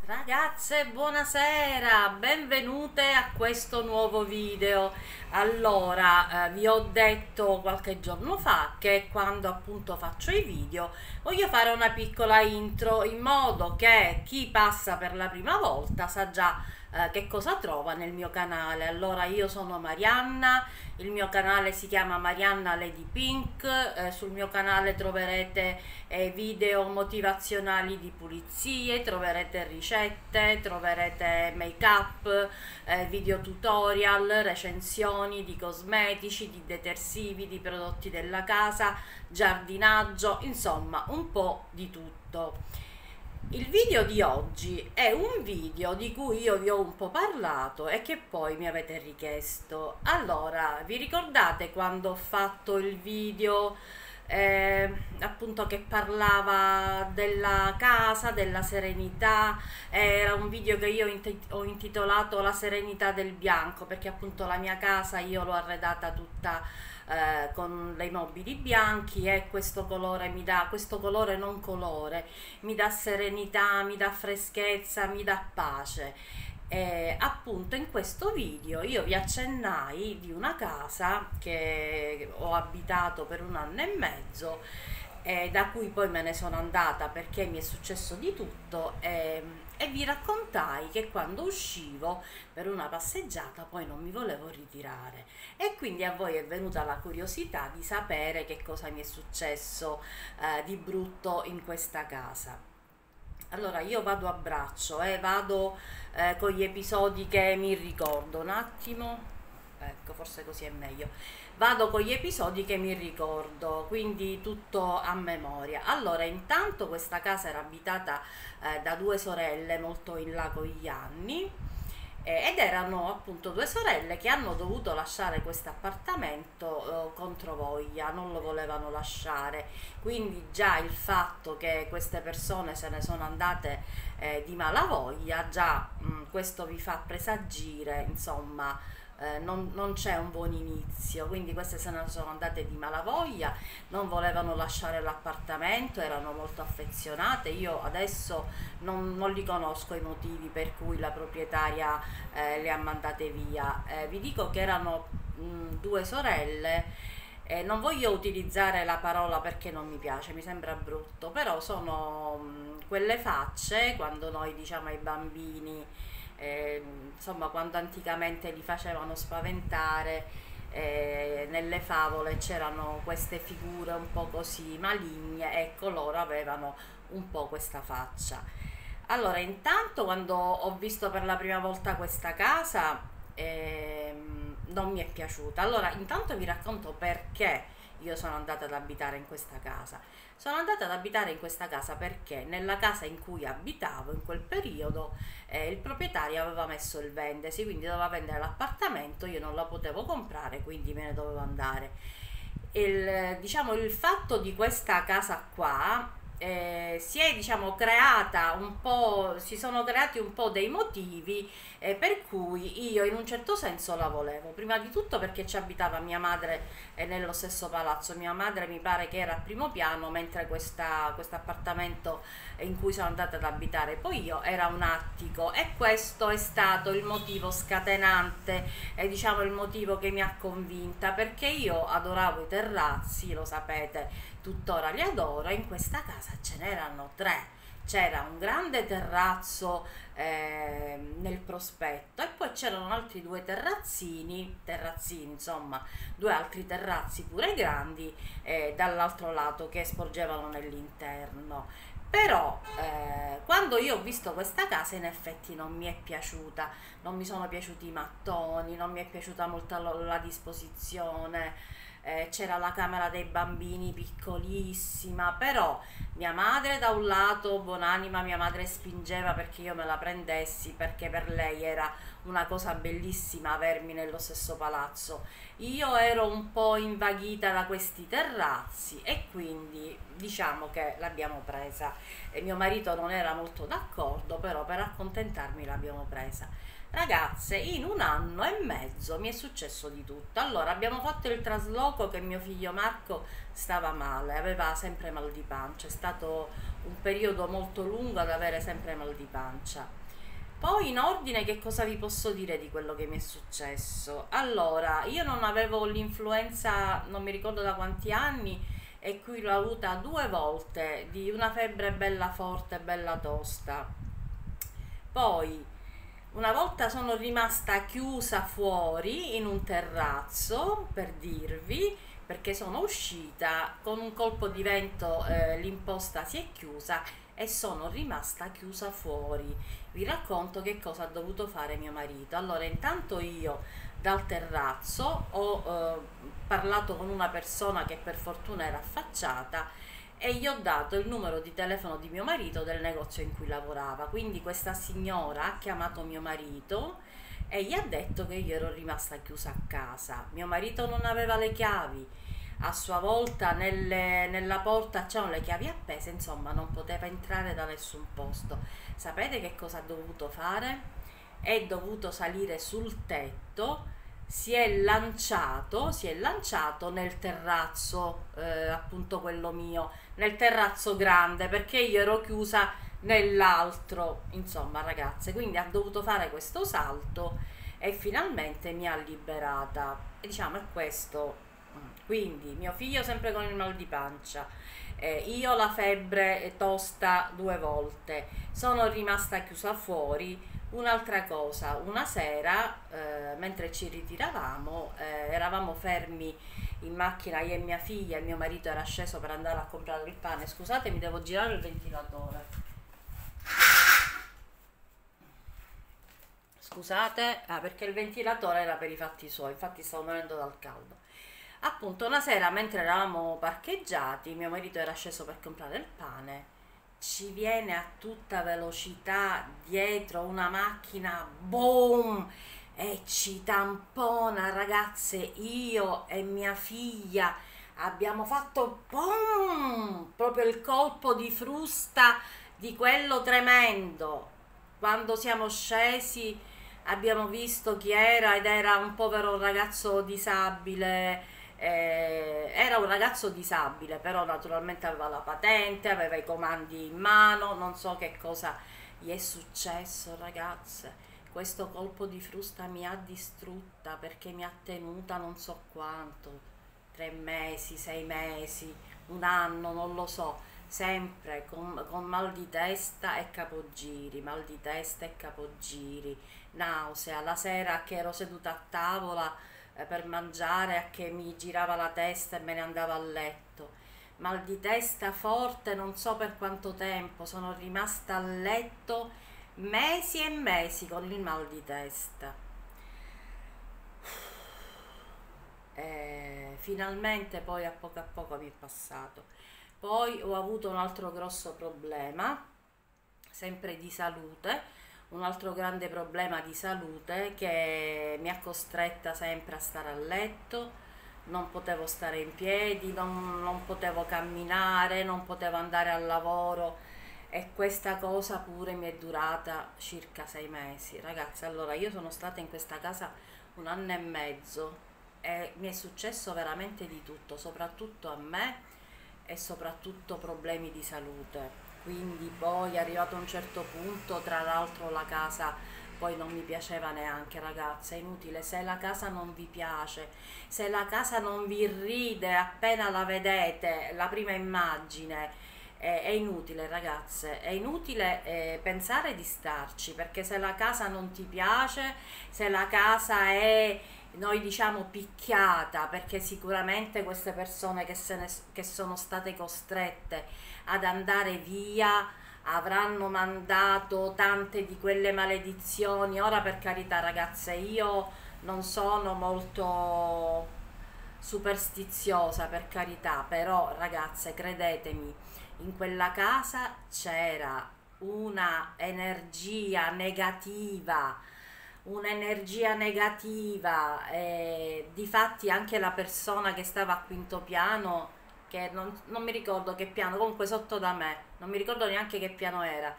Ragazze, buonasera, benvenute a questo nuovo video. Allora, vi ho detto qualche giorno fa che quando appunto faccio i video voglio fare una piccola intro in modo che chi passa per la prima volta sa già che cosa trova nel mio canale. Allora, io sono Marianna, il mio canale si chiama Marianna Lady Pink, sul mio canale troverete video motivazionali di pulizie, troverete ricette, troverete make up, video tutorial, recensioni di cosmetici, di detersivi, di prodotti della casa, giardinaggio, insomma un po' di tutto. Il video di oggi è un video di cui io vi ho un po' parlato e che poi mi avete richiesto. Allora, vi ricordate quando ho fatto il video appunto che parlava della casa, della serenità? Era un video che io ho intitolato La serenità del bianco, perché appunto la mia casa io l'ho arredata tutta con dei mobili bianchi e questo colore mi dà, questo colore non colore, mi dà serenità, mi dà freschezza, mi dà pace. E appunto in questo video io vi accennai di una casa che ho abitato per 1 anno e mezzo, da cui poi me ne sono andata perché mi è successo di tutto, e vi raccontai che quando uscivo per una passeggiata poi non mi volevo ritirare, e quindi a voi è venuta la curiosità di sapere che cosa mi è successo di brutto in questa casa. Allora io vado a braccio e vado con gli episodi che mi ricordo. Un attimo, ecco, forse così è meglio. Vado con gli episodi che mi ricordo, quindi tutto a memoria. Allora, intanto questa casa era abitata da 2 sorelle molto in là con gli anni, ed erano appunto 2 sorelle che hanno dovuto lasciare questo appartamento contro voglia, non lo volevano lasciare. Quindi già il fatto che queste persone se ne sono andate di malavoglia, già questo vi fa presagire, insomma, non c'è un buon inizio. Quindi queste se ne sono andate di malavoglia, non volevano lasciare l'appartamento, erano molto affezionate. Io adesso non li conosco i motivi per cui la proprietaria le ha mandate via. Vi dico che erano 2 sorelle. Non voglio utilizzare la parola perché non mi piace, mi sembra brutto, però sono quelle facce quando noi diciamo ai bambini, insomma, quando anticamente li facevano spaventare, nelle favole c'erano queste figure un po' così maligne, ecco, loro avevano un po' questa faccia. Allora, intanto quando ho visto per la prima volta questa casa, non mi è piaciuta. Allora, intanto vi racconto perché io sono andata ad abitare in questa casa. Sono andata ad abitare in questa casa perché nella casa in cui abitavo in quel periodo il proprietario aveva messo il vendesi, quindi doveva vendere l'appartamento, io non la potevo comprare, quindi me ne dovevo andare. Diciamo, il fatto di questa casa qua, si è diciamo creata un po', si sono creati un po' dei motivi per cui io in un certo senso la volevo. Prima di tutto perché ci abitava mia madre nello stesso palazzo. Mia madre mi pare che era al primo piano, mentre questo appartamento in cui sono andata ad abitare poi io era un attico, e questo è stato il motivo scatenante, diciamo il motivo che mi ha convinta, perché io adoravo i terrazzi, lo sapete, tuttora li adoro, e in questa casa ce n'erano 3. C'era un grande terrazzo nel prospetto, e poi c'erano altri 2 terrazzini, insomma, 2 altri terrazzi pure grandi dall'altro lato che sporgevano nell'interno. Però quando io ho visto questa casa in effetti non mi è piaciuta, non mi sono piaciuti i mattoni, non mi è piaciuta molto la disposizione. C'era la camera dei bambini piccolissima, però mia madre da un lato, buonanima, mia madre spingeva perché io me la prendessi, perché per lei era una cosa bellissima avermi nello stesso palazzo. Io ero un po' invaghita da questi terrazzi e quindi diciamo che l'abbiamo presa, e mio marito non era molto d'accordo, però per accontentarmi l'abbiamo presa. Ragazze, in un anno e mezzo mi è successo di tutto. Allora, abbiamo fatto il trasloco che mio figlio Marco stava male, aveva sempre mal di pancia, è stato un periodo molto lungo ad avere sempre mal di pancia. Poi in ordine che cosa vi posso dire di quello che mi è successo? Allora, io non avevo l'influenza, non mi ricordo da quanti anni, e qui l'ho avuta 2 volte, di una febbre bella forte, bella tosta. Poi una volta sono rimasta chiusa fuori in un terrazzo, per dirvi, perché sono uscita con un colpo di vento, l'imposta si è chiusa e sono rimasta chiusa fuori. Vi racconto che cosa ha dovuto fare mio marito. Allora, intanto io dal terrazzo ho parlato con una persona che per fortuna era affacciata e gli ho dato il numero di telefono di mio marito del negozio in cui lavorava. Quindi questa signora ha chiamato mio marito e gli ha detto che io ero rimasta chiusa a casa. Mio marito non aveva le chiavi, a sua volta nella porta c'erano le chiavi appese, insomma non poteva entrare da nessun posto. Sapete che cosa ha dovuto fare? È dovuto salire sul tetto, si è lanciato nel terrazzo, appunto quello mio, nel terrazzo grande, perché io ero chiusa nell'altro, insomma ragazze, quindi ha dovuto fare questo salto e finalmente mi ha liberata. E diciamo è questo. Quindi mio figlio sempre con il mal di pancia, io la febbre tosta 2 volte, sono rimasta chiusa fuori. Un'altra cosa, una sera, mentre ci ritiravamo, eravamo fermi in macchina io e mia figlia, e mio marito era sceso per andare a comprare il pane. Scusate, mi devo girare il ventilatore. Scusate, perché il ventilatore era per i fatti suoi, infatti stavo morendo dal caldo. Appunto, una sera mentre eravamo parcheggiati, mio marito era sceso per comprare il pane, ci viene a tutta velocità dietro una macchina, boom, e ci tampona, ragazze. Io e mia figlia abbiamo fatto boom, proprio il colpo di frusta di quello tremendo. Quando siamo scesi abbiamo visto chi era ed era un povero ragazzo disabile. Era un ragazzo disabile, però naturalmente aveva la patente, aveva i comandi in mano, non so che cosa gli è successo, ragazze. Questo colpo di frusta mi ha distrutta perché mi ha tenuta non so quanto, 3 mesi, 6 mesi, un anno, non lo so, sempre con mal di testa e capogiri, mal di testa e capogiri, nausea. La sera che ero seduta a tavola per mangiare, a che mi girava la testa e me ne andavo a letto. Mal di testa forte, non so per quanto tempo, sono rimasta a letto mesi e mesi con il mal di testa. Finalmente poi a poco mi è passato. Poi ho avuto un altro grosso problema, sempre di salute, un altro grande problema di salute che mi ha costretta sempre a stare a letto. Non potevo stare in piedi, non potevo camminare, non potevo andare al lavoro, e questa cosa pure mi è durata circa 6 mesi. Ragazzi, allora io sono stata in questa casa un anno e mezzo e mi è successo veramente di tutto, soprattutto a me, e soprattutto problemi di salute. Quindi poi è arrivato a un certo punto, tra l'altro la casa poi non mi piaceva neanche, ragazze, è inutile. Se la casa non vi piace, se la casa non vi ride appena la vedete, la prima immagine, è inutile, ragazze, è inutile pensare di starci, perché se la casa non ti piace, se la casa è, noi diciamo, picchiata, perché sicuramente queste persone che sono state costrette ad andare via avranno mandato tante di quelle maledizioni. Ora, per carità, ragazze, io non sono molto superstiziosa, per carità, però ragazze, credetemi, in quella casa c'era una energia negativa, un'energia negativa, e difatti anche la persona che stava a quinto piano, che non mi ricordo che piano, comunque sotto da me, non mi ricordo neanche che piano era,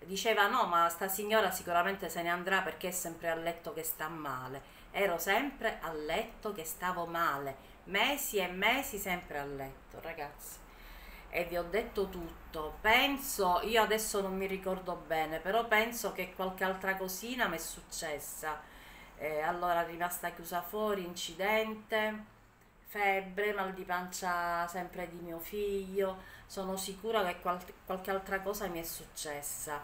diceva no, ma sta signora sicuramente se ne andrà perché è sempre a letto che sta male. Ero sempre a letto che stavo male, mesi e mesi sempre a letto, ragazzi. E vi ho detto tutto. Penso, io adesso non mi ricordo bene, però penso che qualche altra cosina mi è successa. Allora rimasta chiusa fuori, incidente, febbre, mal di pancia sempre di mio figlio. Sono sicura che qualche altra cosa mi è successa.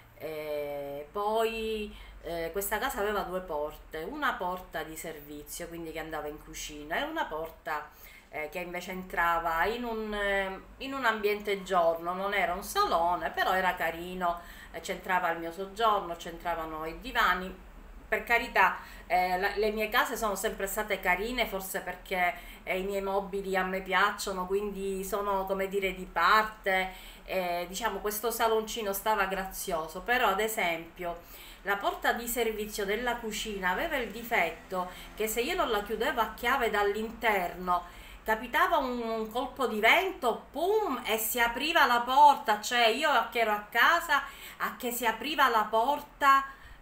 Poi questa casa aveva due porte, una porta di servizio, quindi che andava in cucina, e una porta che invece entrava in un ambiente giorno, non era un salone, però era carino, c'entrava il mio soggiorno, c'entravano i divani. Per carità, le mie case sono sempre state carine, forse perché i miei mobili a me piacciono, quindi sono, come dire, di parte. Diciamo, questo saloncino stava grazioso, però ad esempio la porta di servizio della cucina aveva il difetto che se io non la chiudevo a chiave dall'interno, capitava un colpo di vento, pum, e si apriva la porta, cioè io che ero a casa, a che si apriva la porta.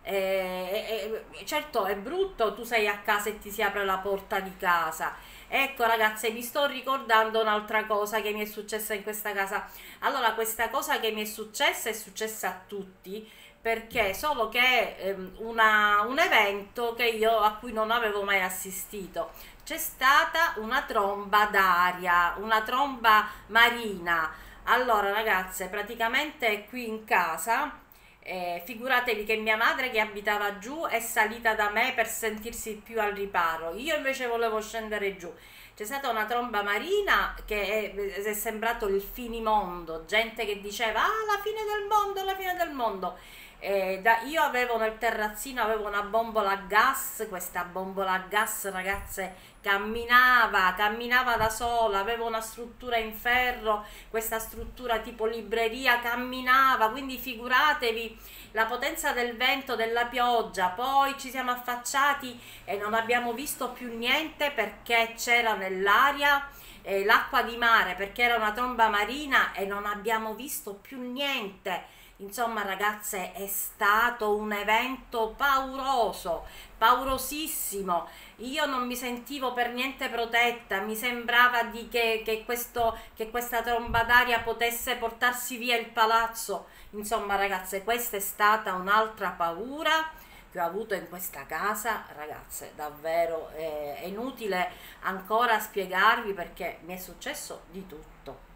Certo è brutto, tu sei a casa e ti si apre la porta di casa. Ecco ragazze, vi sto ricordando un'altra cosa che mi è successa in questa casa. Allora, questa cosa che mi è successa a tutti, perché solo che un evento che io, a cui non avevo mai assistito. C'è stata una tromba d'aria, una tromba marina. Allora ragazze, praticamente qui in casa, figuratevi che mia madre, che abitava giù, è salita da me per sentirsi più al riparo, io invece volevo scendere giù. C'è stata una tromba marina che è sembrato il finimondo, gente che diceva ah, la fine del mondo, la fine del mondo. Io avevo nel terrazzino, avevo una bombola a gas, questa bombola a gas ragazze camminava da sola, aveva una struttura in ferro, questa struttura tipo libreria camminava, quindi figuratevi la potenza del vento, della pioggia. Poi ci siamo affacciati e non abbiamo visto più niente perché c'era nell'aria l'acqua di mare, perché era una tromba marina, e non abbiamo visto più niente. Insomma ragazze, è stato un evento pauroso, paurosissimo. Io non mi sentivo per niente protetta, mi sembrava che questa tromba d'aria potesse portarsi via il palazzo. Insomma ragazze, questa è stata un'altra paura che ho avuto in questa casa, ragazze, davvero è inutile ancora spiegarvi perché mi è successo di tutto.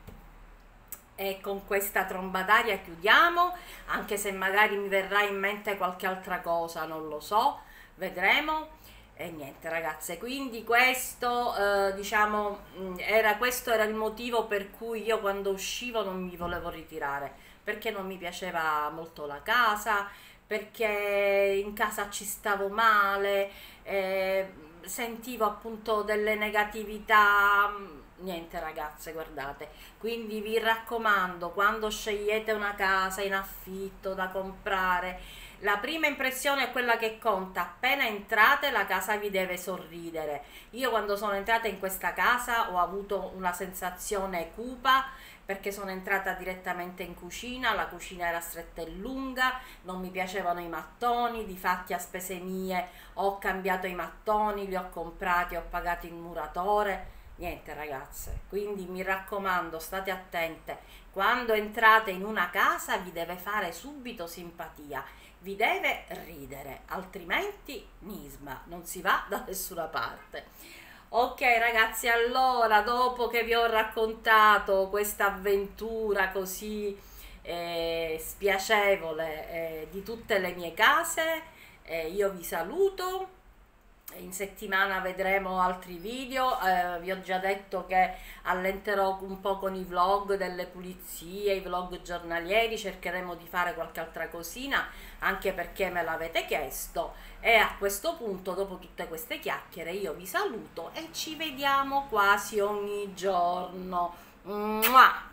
E con questa tromba d'aria chiudiamo, anche se magari mi verrà in mente qualche altra cosa, non lo so, vedremo. E niente ragazze, quindi questo diciamo questo era il motivo per cui io quando uscivo non mi volevo ritirare, perché non mi piaceva molto la casa, perché in casa ci stavo male, sentivo appunto delle negatività. Niente ragazze, guardate, quindi vi raccomando, quando scegliete una casa in affitto da comprare, la prima impressione è quella che conta. Appena entrate la casa vi deve sorridere. Io quando sono entrata in questa casa ho avuto una sensazione cupa, perché sono entrata direttamente in cucina, la cucina era stretta e lunga, non mi piacevano i mattoni, difatti a spese mie ho cambiato i mattoni, li ho comprati, ho pagato il muratore. Niente ragazze, quindi mi raccomando, state attente, quando entrate in una casa vi deve fare subito simpatia, vi deve ridere, altrimenti nisma, non si va da nessuna parte. Ok ragazzi, allora dopo che vi ho raccontato questa avventura così spiacevole di tutte le mie case, io vi saluto. In settimana vedremo altri video, vi ho già detto che allenterò un po' con i vlog delle pulizie, i vlog giornalieri, cercheremo di fare qualche altra cosina, anche perché me l'avete chiesto. E a questo punto, dopo tutte queste chiacchiere, io vi saluto e ci vediamo quasi ogni giorno. Mua!